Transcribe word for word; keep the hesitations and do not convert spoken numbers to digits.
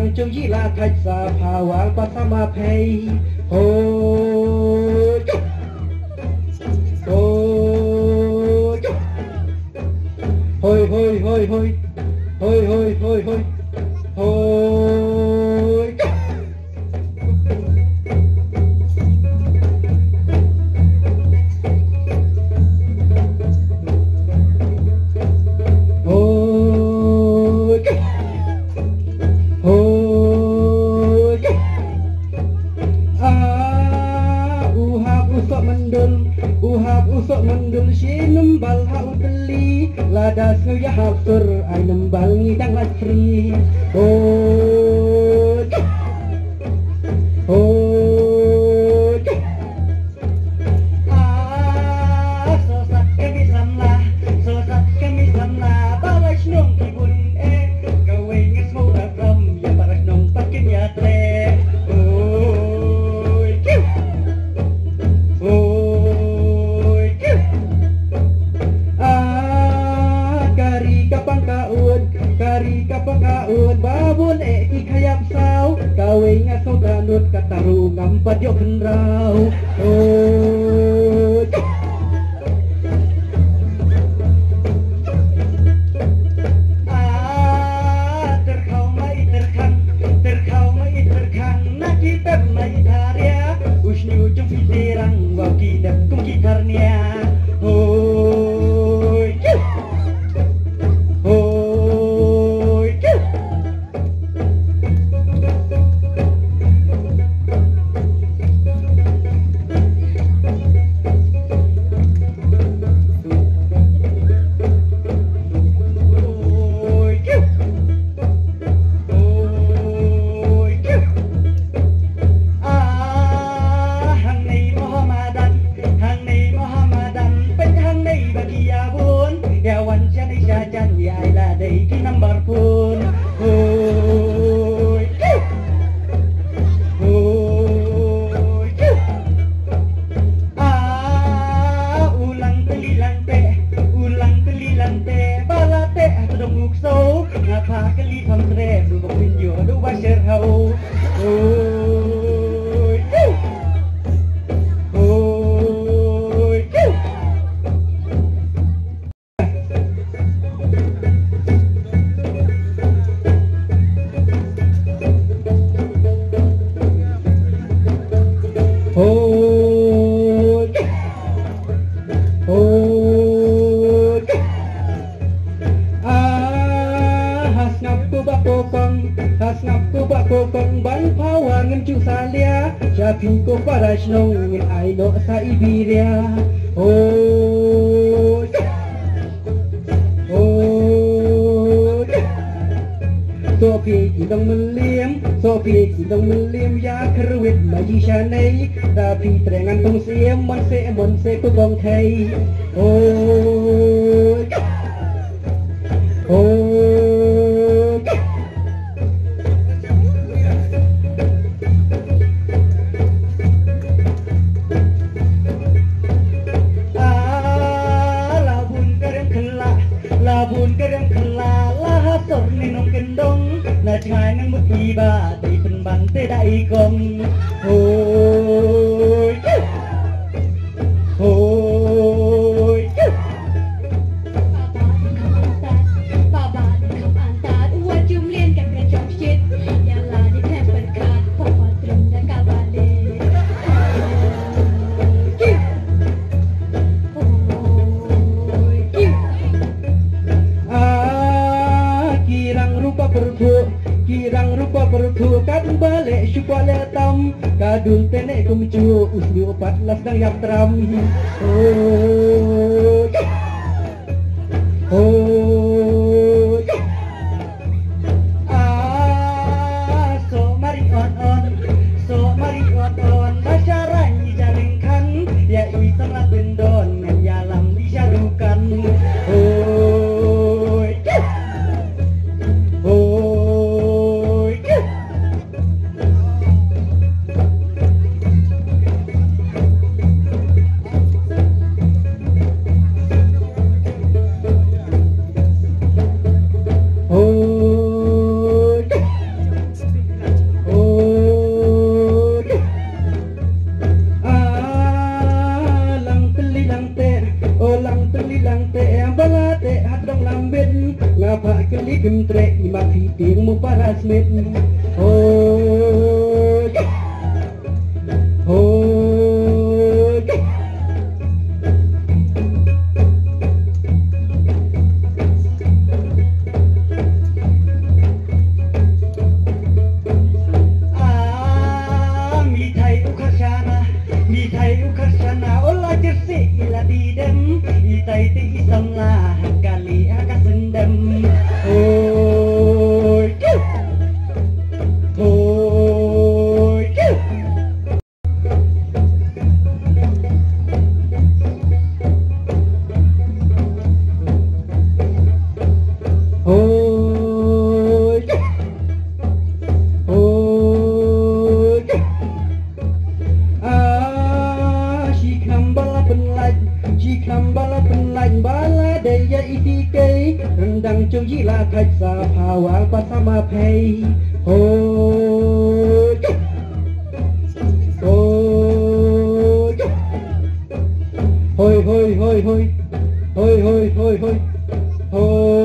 งจงยีลาไทยสาภาวาปัสมาเพยโฮโฮโฮโฮโฮโฮโฮโฮโฮโฮโฮMendul si nembal hau beli lada suya hafur ay nembal ngidang asri oh oh ah sosat kami samla sosat kami samla balas nong kibun eh gawe ngesmo abram ya balas nong pakin ya tre Kari kapakaun babun e ikayap saw kawe nga so danut kataru ngampat yo kenraw oh ah terkau mai terkang terkau mai terkang nak kita mai tharia usni ujung fitirang wa kidap kum kitarnia oh Piko para snow in I know sa Iberia oh oh Sophie idong melim Sophie idong melim ya kerwit maji shanay tapi trengan tong siem mon se mon se ko gong thai oh oh Ngài nâng một kỳ ba thì phần bằng tê đại công Ôi Ôi Baba di khắp an tát Ua chung liên cả kẻ trong shit Nhà là đi thêm phần khát Phong hòa trùng đã cả bà lê Ah kirang rupa perbu Kirang rupa pertukan balik syukwala tam Kadul tenek kumcu usni opat las dang yak tram Oh Oh Ah so mari on on So mari on on Basyaran jaringkan Ya isra bendon Yalam disyadukan Oh Oh li pim tre i ma phi tiếng mu para smith ôi ôi à mi thầy ukhashana mi thầy ukhashana ola jersi ila di dem i tay ti sam la kali aka sendem ôi ôi ôi ôi à she come bala pen lạnh she come bala pen lạnh bala đầy dây đi cây rendang châu dĩ là thạch sa phà wang pa sama pay ôi ôi hôi hôi hôi hôi hôi hôi hôi hôi hôi